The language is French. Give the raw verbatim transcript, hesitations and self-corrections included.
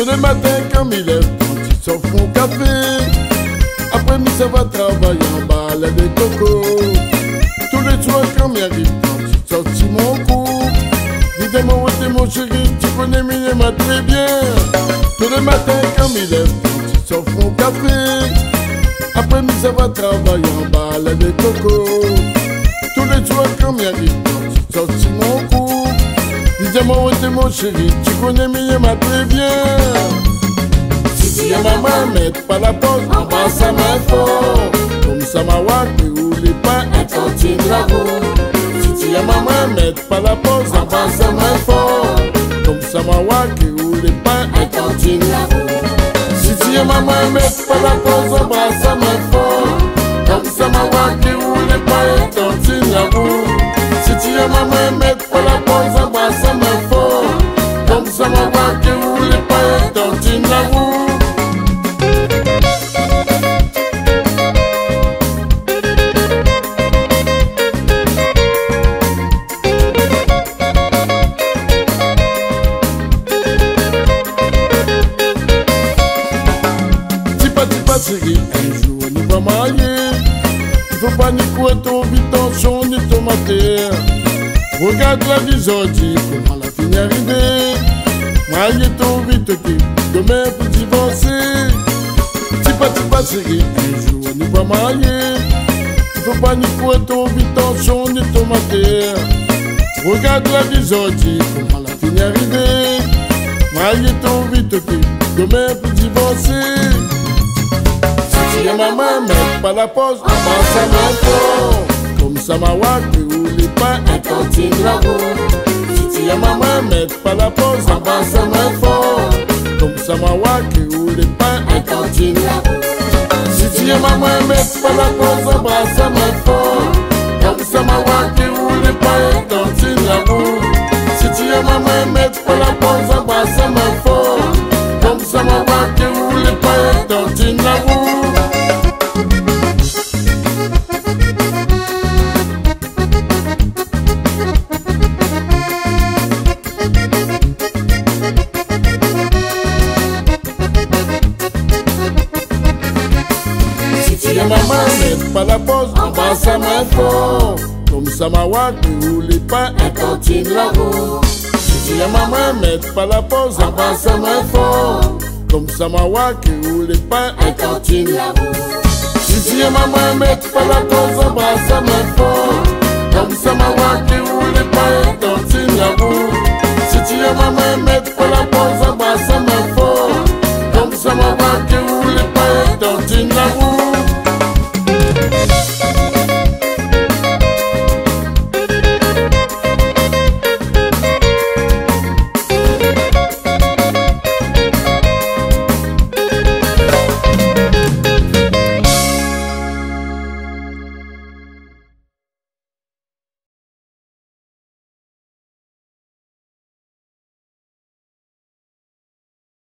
le matin comme il est, quand il sort mon café. Après midi ça va travailler en balade de coco. Tous les soirs quand il arrive, quand il sortit mon cou. Dis-moi où t'es mon chéri, tu connais mieux ma très bien. Tous les matins comme il est, quand il sort mon café. Après midi ça va travailler en balade de coco. Tous les soirs quand il arrive, quand il sortit mon cou. Dis-moi où t'es mon chéri, tu connais mieux ma très bien. Si tu as maman, mette pas la pause, en bas ça m'a fort. Comme ça m'a wack, ou les pas, un cantine la roue. Si tu as maman, mette pas la pause, en bas ça m'a fort. Comme ça m'a wack, ou les pas, un cantine la roue. Si tu as maman, mette pas la pause, en bas ça m'a fort. Comme ça m'a wack, ou les pas, un cantine la roue. Si tu as maman, mette pas la pause, en bas ça m'a fort. Comme ça m'a wack, ou les pas, un cantine la roue. Chérie, un jour on va marier. Il faut pas ni quoi ton vite tension ni tomater. Regarde la vie aujourd'hui, comment la fin est arrivée. Marier ton vite qui demain pour divorcer. Tipa tipa chérie, un jour on va marier. Il faut pas ni quoi ton vite tension ni tomater. Regarde la vie aujourd'hui, comment la fin est arrivée. Marier ton vite qui demain pour divorcer. Si y'a maman, mette pas la pause, en bas ça m'a fort. Comme ça m'a wack, ou les pas, un cantine la roue. Si y'a maman, mette pas la pause, en bas ça m'a fort. Comme ça m'a wack, ou les pas, un cantine la roue. Si y'a maman, mette pas la pause, en bas ça m'a fort. Comme ça m'a wack, ou les pas, un cantine la roue. Si y'a maman, mette pas la pause, en bas ça m'a fort. Comme ça m'a wack, ou les pas, un cantine la roue. Maman, mette pas la pause, en bas ça m'a fort. Comme ça m'a wack, ou les pas, un cantine la roue. Si tu as maman, mette pas la pause, en bas ça m'a fort. Comme ça m'a wack, ou les pas, un cantine la roue. Si tu as maman, mette pas la pause, en bas ça m'a fort. Comme ça m'a wack, ou les pas, un cantine la roue. Si tu as maman, mette pas la pause, en bas ça m'a fort. Comme ça m'a wack, ou les pas, un cantine la roue.